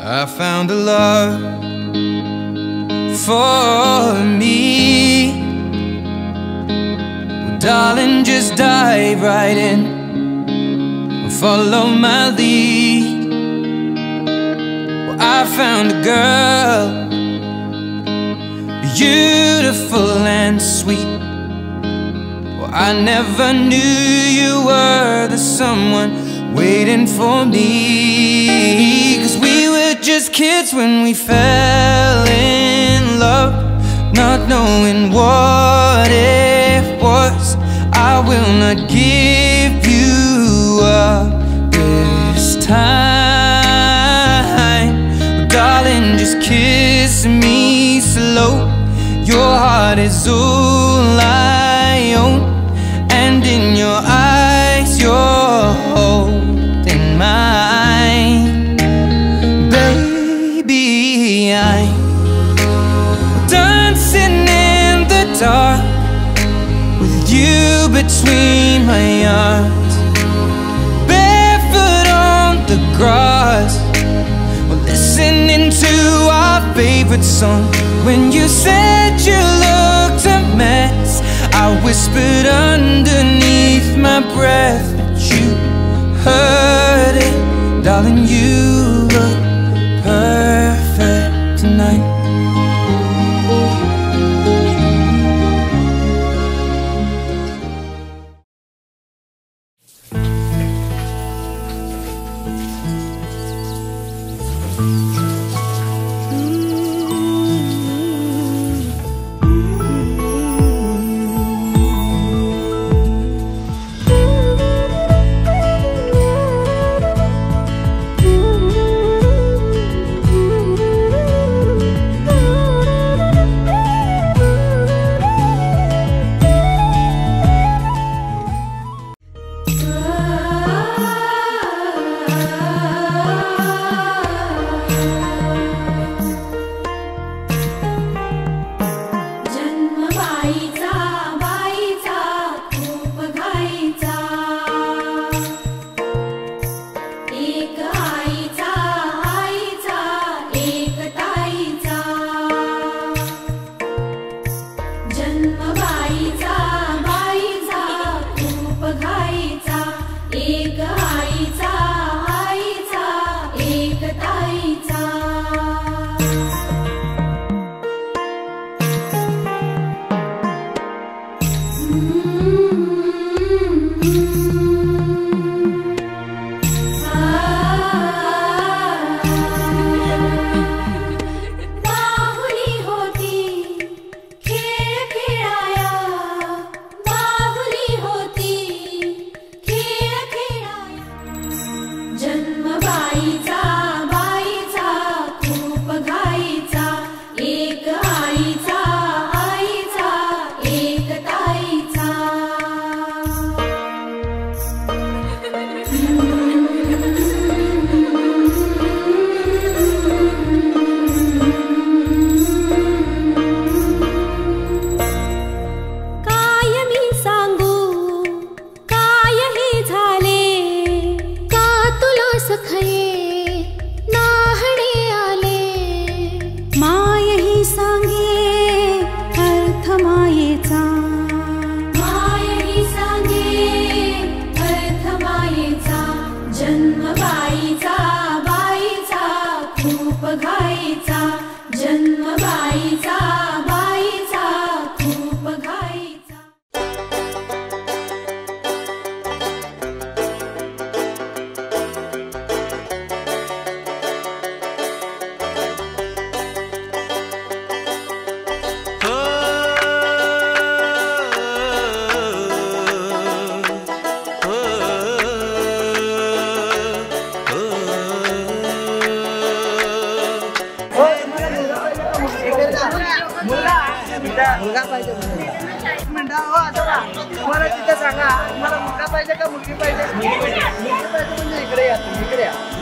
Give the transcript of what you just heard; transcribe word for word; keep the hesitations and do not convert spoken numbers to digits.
I found a love for me. Well, darling, just dive right in and follow my lead. Well, I found a girl, beautiful and sweet. Well, I never knew you were the someone waiting for me. 'Cause we were just kids when we fell in love, not knowing what it was. I will not give you up this time. But darling, just kiss me slow. Your heart is all I own, and in your eyes you're holding mine. Baby, I'm dancing in the dark with you between my arms, barefoot on the grass. We're listening to our favorite song. When you said you looked a mess, I whispered underneath my breath, but you heard it. Darling, you look perfect tonight. मुलगा पाहिजे एक minute हो आता तुम्हाला तिथे सांगा मला मुलगा पाहिजे का मुलगी पाहिजे मुलगी पाहिजे म्हणजे इकडे या इकडे या